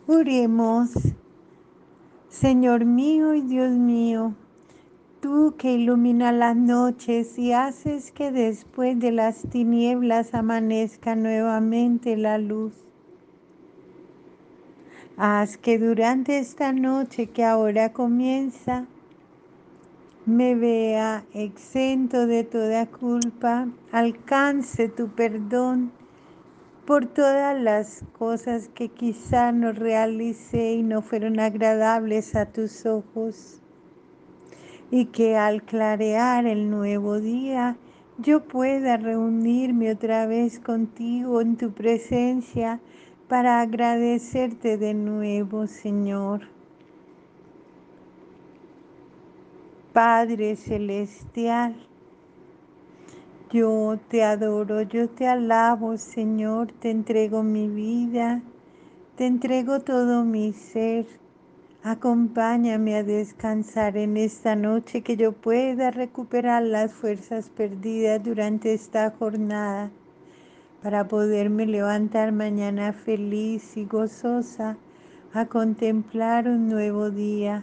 Oremos. Señor mío y Dios mío, tú que iluminas las noches y haces que después de las tinieblas amanezca nuevamente la luz. Haz que durante esta noche que ahora comienza, me vea exento de toda culpa, alcance tu perdón por todas las cosas que quizá no realicé y no fueron agradables a tus ojos, y que al clarear el nuevo día yo pueda reunirme otra vez contigo en tu presencia para agradecerte de nuevo, Señor. Padre Celestial, yo te adoro, yo te alabo, Señor, te entrego mi vida, te entrego todo mi ser. Acompáñame a descansar en esta noche, que yo pueda recuperar las fuerzas perdidas durante esta jornada, para poderme levantar mañana feliz y gozosa a contemplar un nuevo día.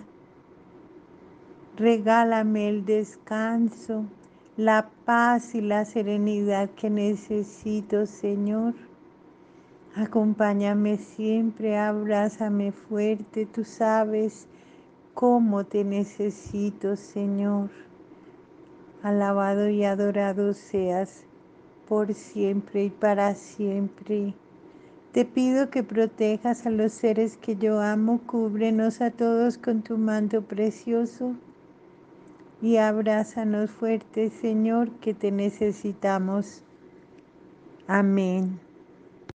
Regálame el descanso, la paz y la serenidad que necesito, Señor. Acompáñame siempre, abrázame fuerte, tú sabes cómo te necesito, Señor. Alabado y adorado seas por siempre y para siempre. Te pido que protejas a los seres que yo amo, cúbrenos a todos con tu manto precioso y abrázanos fuerte, Señor, que te necesitamos. Amén.